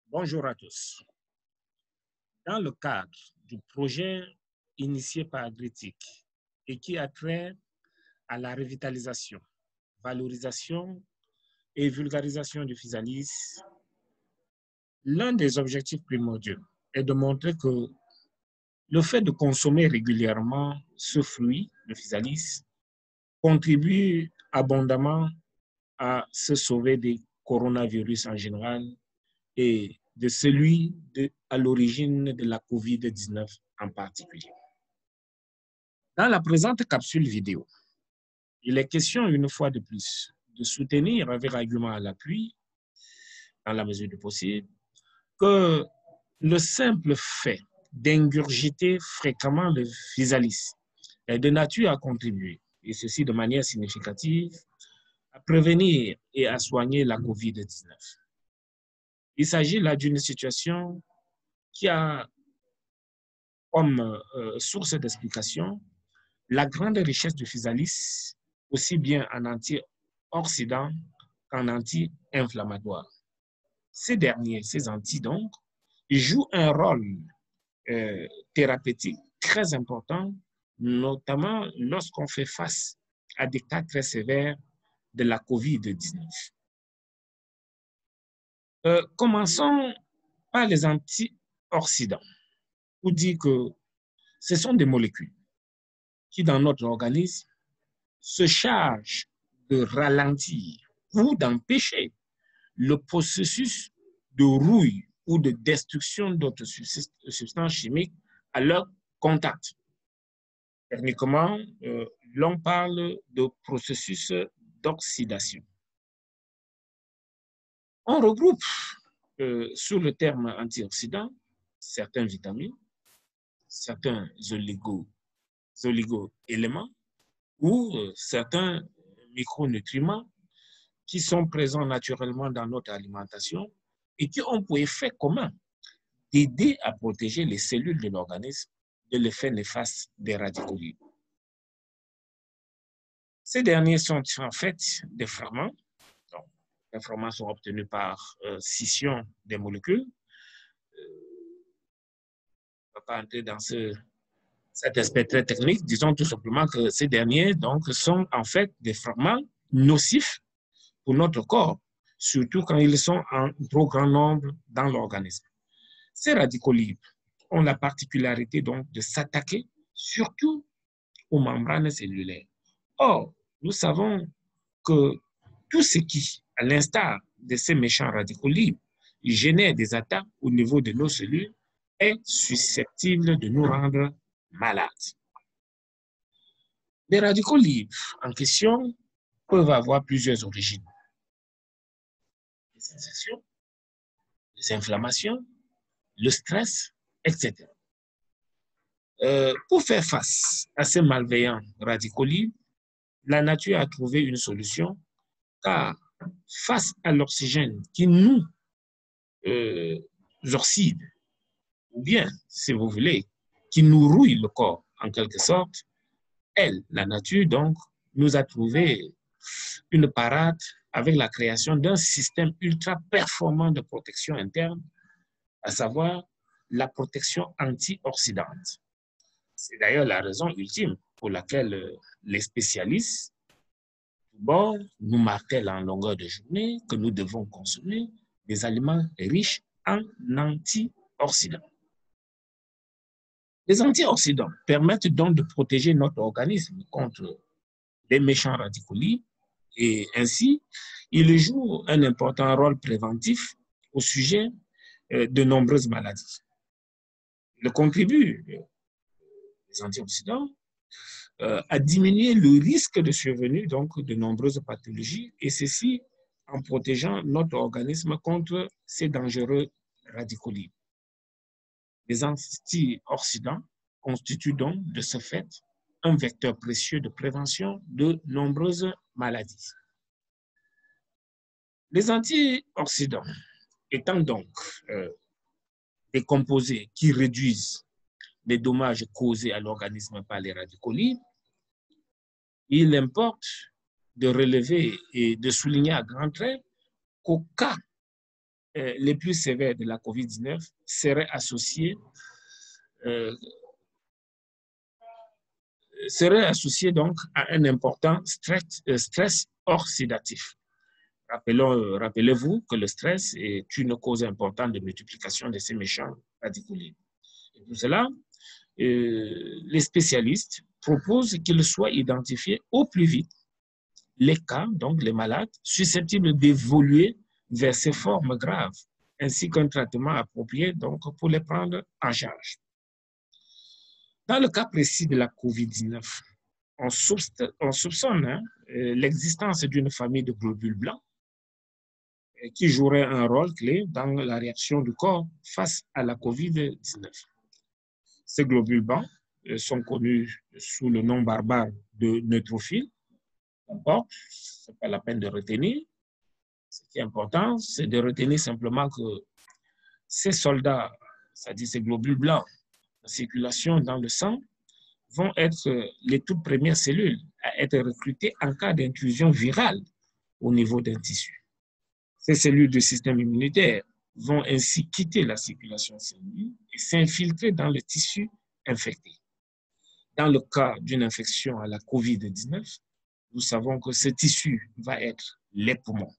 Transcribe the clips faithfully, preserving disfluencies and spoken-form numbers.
Bonjour à tous. Dans le cadre du projet initié par Agritic et qui a trait à la revitalisation, valorisation et vulgarisation du physalis, l'un des objectifs primordiaux est de montrer que le fait de consommer régulièrement ce fruit, le physalis, contribue abondamment à se sauver des coronavirus en général et de celui de, à l'origine de la COVID dix-neuf en particulier. Dans la présente capsule vidéo, il est question une fois de plus de soutenir avec argument à l'appui, dans la mesure du possible, que le simple fait d'ingurgiter fréquemment le physalis est de nature à contribuer, et ceci de manière significative, à prévenir et à soigner la COVID dix-neuf. Il s'agit là d'une situation qui a comme euh, source d'explication la grande richesse du physalis, aussi bien en antioxydants qu'en anti-inflammatoires. Ces derniers, ces anti donc, jouent un rôle euh, thérapeutique très important, notamment lorsqu'on fait face à des cas très sévères de la COVID dix-neuf. Euh, commençons par les antioxydants, pour dire que ce sont des molécules qui, dans notre organisme, se chargent de ralentir ou d'empêcher le processus de rouille ou de destruction d'autres substances chimiques à leur contact. Techniquement, euh, l'on parle de processus d'oxydation. On regroupe euh, sous le terme antioxydant certaines vitamines, certains oligo, oligo-éléments ou euh, certains micronutriments qui sont présents naturellement dans notre alimentation et qui ont pour effet commun d'aider à protéger les cellules de l'organisme de l'effet néfaste des radicaux libres. Ces derniers sont en fait des fragments. Donc, les fragments sont obtenus par euh, scission des molécules. Euh, on ne va pas entrer dans ce, cet aspect très technique. Disons tout simplement que ces derniers donc, sont en fait des fragments nocifs pour notre corps, surtout quand ils sont en trop grand nombre dans l'organisme. Ces radicaux libres ont la particularité donc de s'attaquer surtout aux membranes cellulaires. Or, nous savons que tout ce qui, à l'instar de ces méchants radicaux libres, génère des attaques au niveau de nos cellules est susceptible de nous rendre malades. Les radicaux libres en question peuvent avoir plusieurs origines. Les sensations, les inflammations, le stress, et cetera. Euh, pour faire face à ces malveillants radicaux libres, la nature a trouvé une solution, car face à l'oxygène qui nous euh, oxyde, ou bien, si vous voulez, qui nous rouille le corps en quelque sorte, elle, la nature, donc, nous a trouvé une parade avec la création d'un système ultra performant de protection interne, à savoir la protection antioxydante. C'est d'ailleurs la raison ultime pour laquelle les spécialistes bon, nous martèlent en longueur de journée que nous devons consommer des aliments riches en antioxydants. Les antioxydants permettent donc de protéger notre organisme contre les méchants radicaux libres et ainsi, ils jouent un important rôle préventif au sujet de nombreuses maladies. Ils contribuent, les antioxydants, euh, à diminuer le risque de survenue donc, de nombreuses pathologies, et ceci en protégeant notre organisme contre ces dangereux radicaux libres. Les antioxydants constituent donc de ce fait un vecteur précieux de prévention de nombreuses maladies. Les antioxydants étant donc euh, des composés qui réduisent les dommages causés à l'organisme par les radicaux libres, il importe de relever et de souligner à grands traits qu'au cas euh, les plus sévères de la COVID dix-neuf seraient associés, euh, seraient associés donc à un important stress, euh, stress oxydatif. Rappelons, rappelez-vous que le stress est une cause importante de multiplication de ces méchants radicaux libres. Et pour cela, euh, les spécialistes proposent qu'il soit identifié au plus vite les cas, donc les malades, susceptibles d'évoluer vers ces formes graves, ainsi qu'un traitement approprié donc, pour les prendre en charge. Dans le cas précis de la COVID dix-neuf, on, on soupçonne hein, l'existence d'une famille de globules blancs qui jouerait un rôle clé dans la réaction du corps face à la COVID dix-neuf. Ces globules blancs sont connus sous le nom barbare de neutrophiles. Bon, ce n'est pas la peine de retenir. Ce qui est important, c'est de retenir simplement que ces soldats, c'est-à-dire ces globules blancs, en circulation dans le sang, vont être les toutes premières cellules à être recrutées en cas d'intrusion virale au niveau d'un tissu. Ces cellules du système immunitaire vont ainsi quitter la circulation sanguine et s'infiltrer dans le tissu infecté. Dans le cas d'une infection à la COVID dix-neuf, nous savons que ce tissu va être les poumons.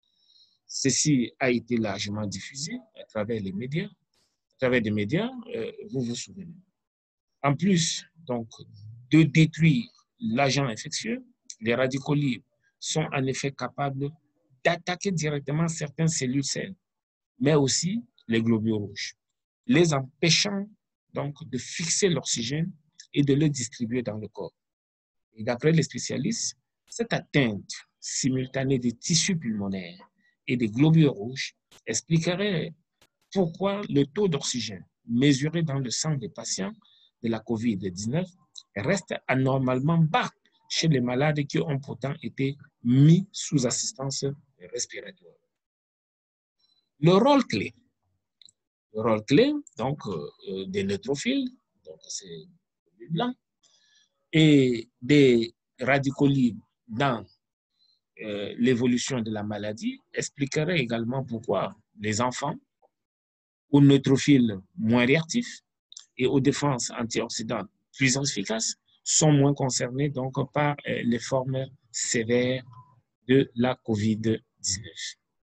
Ceci a été largement diffusé à travers les médias. À travers des médias, euh, vous vous souvenez. En plus donc, de détruire l'agent infectieux, les radicaux libres sont en effet capables d'attaquer directement certaines cellules saines, mais aussi les globules rouges, les empêchant donc de fixer l'oxygène et de le distribuer dans le corps. Et d'après les spécialistes, cette atteinte simultanée des tissus pulmonaires et des globules rouges expliquerait pourquoi le taux d'oxygène mesuré dans le sang des patients de la COVID dix-neuf reste anormalement bas chez les malades qui ont pourtant été mis sous assistance respiratoire. Le rôle clé, le rôle clé donc, euh, des neutrophiles, donc c'est blanc, et des radicaux libres dans euh, l'évolution de la maladie expliquerait également pourquoi les enfants aux neutrophiles moins réactifs et aux défenses antioxydantes plus efficaces sont moins concernés donc, par euh, les formes sévères de la COVID dix-neuf.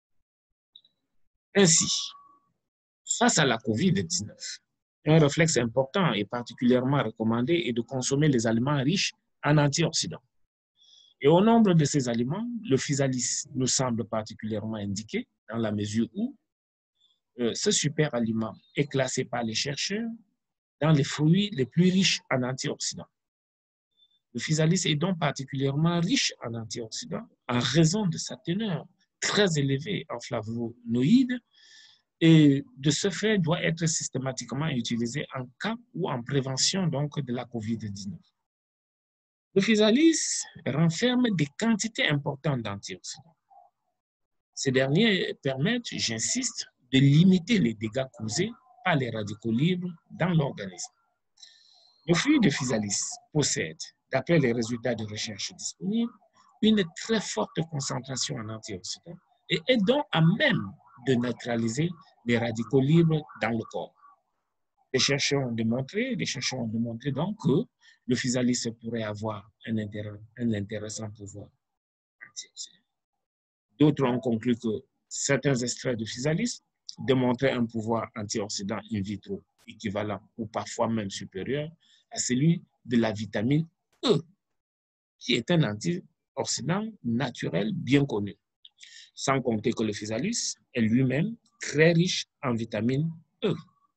Ainsi, face à la COVID dix-neuf, un réflexe important et particulièrement recommandé est de consommer les aliments riches en antioxydants. Et au nombre de ces aliments, le physalis nous semble particulièrement indiqué dans la mesure où euh, ce super aliment est classé par les chercheurs dans les fruits les plus riches en antioxydants. Le physalis est donc particulièrement riche en antioxydants en raison de sa teneur très élevée en flavonoïdes et de ce fait doit être systématiquement utilisé en cas ou en prévention donc, de la COVID dix-neuf. Le physalis renferme des quantités importantes d'antioxydants. Ces derniers permettent, j'insiste, de limiter les dégâts causés par les radicaux libres dans l'organisme. Le fruit de physalis possède, d'après les résultats de recherche disponibles, une très forte concentration en antioxydants et est donc à même de neutraliser les radicaux libres dans le corps. Les chercheurs ont démontré, les chercheurs ont démontré donc que le physalis pourrait avoir un, intérêt, un intéressant pouvoir antioxydant. D'autres ont conclu que certains extraits de physalis démontraient un pouvoir antioxydant in vitro équivalent ou parfois même supérieur à celui de la vitamine E, qui est un antioxydant naturel bien connu. Sans compter que le physalis est lui-même très riche en vitamine E.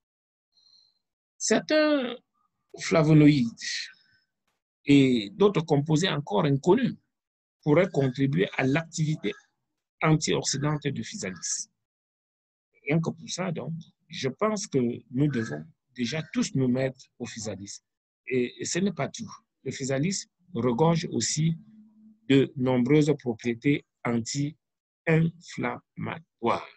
Certains flavonoïdes et d'autres composés encore inconnus pourraient contribuer à l'activité antioxydante du physalis. Rien que pour ça, donc, je pense que nous devons déjà tous nous mettre au physalis. Et, et ce n'est pas tout. Le physalis regorge aussi de nombreuses propriétés anti-inflammatoires.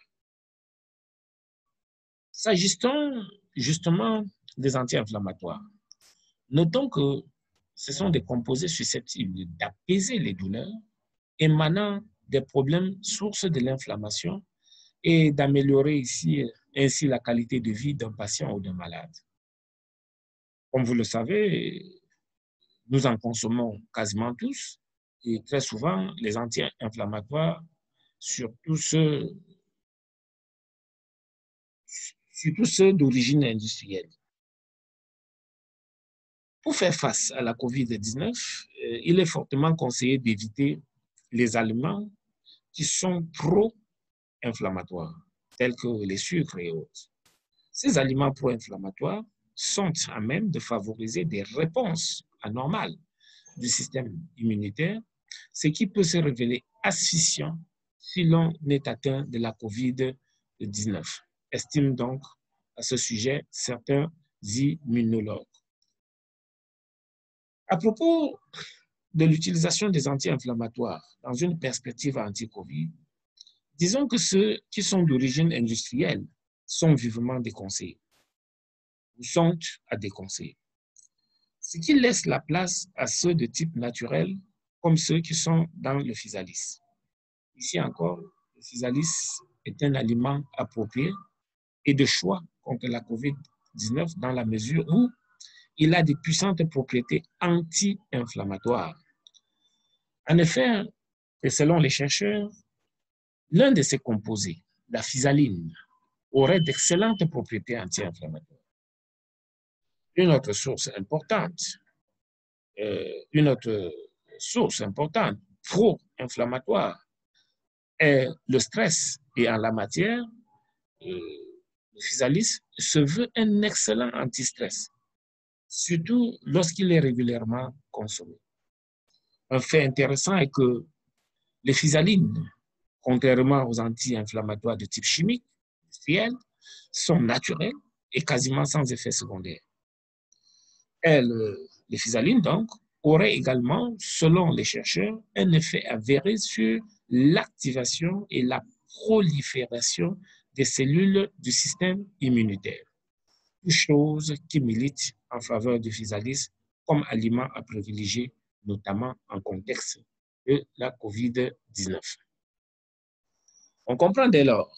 S'agissant justement des anti-inflammatoires, notons que ce sont des composés susceptibles d'apaiser les douleurs émanant des problèmes sources de l'inflammation et d'améliorer ici ainsi la qualité de vie d'un patient ou d'un malade. Comme vous le savez, nous en consommons quasiment tous et très souvent les anti-inflammatoires, surtout ceux, surtout ceux d'origine industrielle. Pour faire face à la COVID dix-neuf, il est fortement conseillé d'éviter les aliments qui sont pro-inflammatoires, tels que les sucres et autres. Ces aliments pro-inflammatoires sont à même de favoriser des réponses anormales du système immunitaire, ce qui peut se révéler asphyxiant si l'on est atteint de la COVID dix-neuf, estiment donc à ce sujet certains immunologues. À propos de l'utilisation des anti-inflammatoires dans une perspective anti-COVID, disons que ceux qui sont d'origine industrielle sont vivement déconseillés ou sont à déconseiller, ce qui laisse la place à ceux de type naturel comme ceux qui sont dans le physalis. Ici encore, le physalis est un aliment approprié et de choix contre la COVID dix-neuf dans la mesure où il a des puissantes propriétés anti-inflammatoires. En effet, et selon les chercheurs, l'un de ces composés, la physaline, aurait d'excellentes propriétés anti-inflammatoires. Une autre source importante, euh, une autre source importante pro-inflammatoire est le stress. Et en la matière, euh, le physalis se veut un excellent anti-stress, surtout lorsqu'il est régulièrement consommé. Un fait intéressant est que les physalines, contrairement aux anti-inflammatoires de type chimique, industriel, sont naturels et quasiment sans effet secondaire. Elles, les physalines, donc, auraient également, selon les chercheurs, un effet avéré sur l'activation et la prolifération des cellules du système immunitaire, chose qui milite en faveur du physalis comme aliment à privilégier, notamment en contexte de la COVID dix-neuf. On comprend dès lors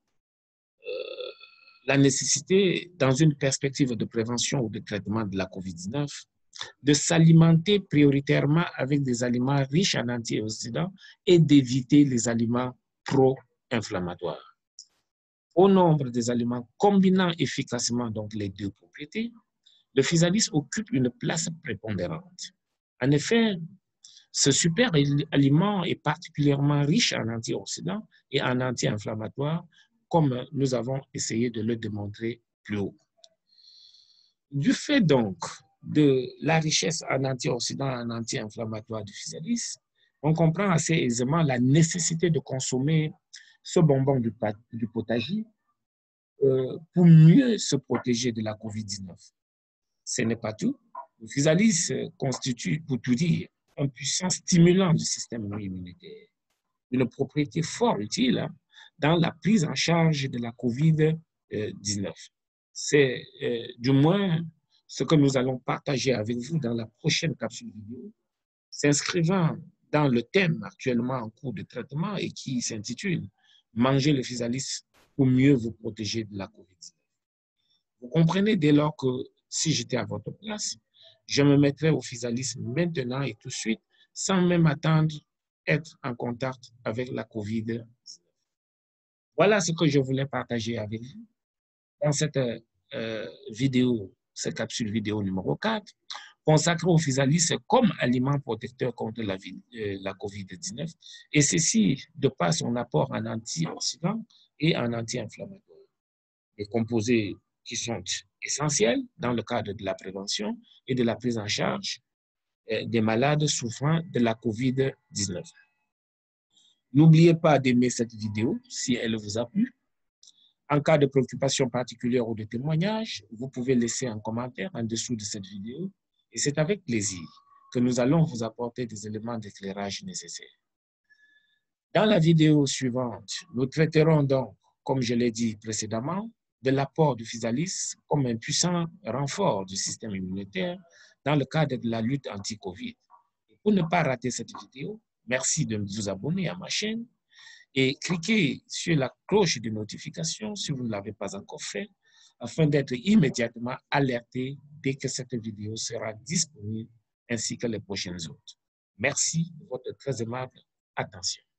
euh, la nécessité, dans une perspective de prévention ou de traitement de la COVID dix-neuf, de s'alimenter prioritairement avec des aliments riches en antioxydants et d'éviter les aliments pro-inflammatoires. Au nombre des aliments combinant efficacement donc les deux propriétés, le physalis occupe une place prépondérante. En effet, ce super aliment est particulièrement riche en antioxydants et en anti-inflammatoires, comme nous avons essayé de le démontrer plus haut. Du fait donc de la richesse en antioxydants et en anti-inflammatoires du physalis, on comprend assez aisément la nécessité de consommer ce bonbon du, du potager euh, pour mieux se protéger de la COVID dix-neuf. Ce n'est pas tout. Le physalis constitue, pour tout dire, un puissant stimulant du système immunitaire, une propriété fort utile hein, dans la prise en charge de la COVID dix-neuf. C'est euh, du moins ce que nous allons partager avec vous dans la prochaine capsule vidéo, s'inscrivant dans le thème actuellement en cours de traitement et qui s'intitule « Manger le physalis pour mieux vous protéger de la COVID dix-neuf ». Vous comprenez dès lors que si j'étais à votre place, je me mettrais au physalis maintenant et tout de suite, sans même attendre être en contact avec la COVID dix-neuf. Voilà ce que je voulais partager avec vous dans cette euh, vidéo, cette capsule vidéo numéro quatre, consacrée au physalis comme aliment protecteur contre la, euh, la COVID dix-neuf, et ceci de par son apport en antioxydants et en anti-inflammatoires. Des composés qui sont essentiels dans le cadre de la prévention et de la prise en charge euh, des malades souffrant de la COVID dix-neuf. N'oubliez pas d'aimer cette vidéo si elle vous a plu. En cas de préoccupation particulière ou de témoignage, vous pouvez laisser un commentaire en dessous de cette vidéo et c'est avec plaisir que nous allons vous apporter des éléments d'éclairage nécessaires. Dans la vidéo suivante, nous traiterons donc, comme je l'ai dit précédemment, de l'apport du physalis comme un puissant renfort du système immunitaire dans le cadre de la lutte anti-COVID. Pour ne pas rater cette vidéo, merci de vous abonner à ma chaîne et cliquez sur la cloche de notification si vous ne l'avez pas encore fait, afin d'être immédiatement alerté dès que cette vidéo sera disponible, ainsi que les prochaines autres. Merci de votre très aimable attention.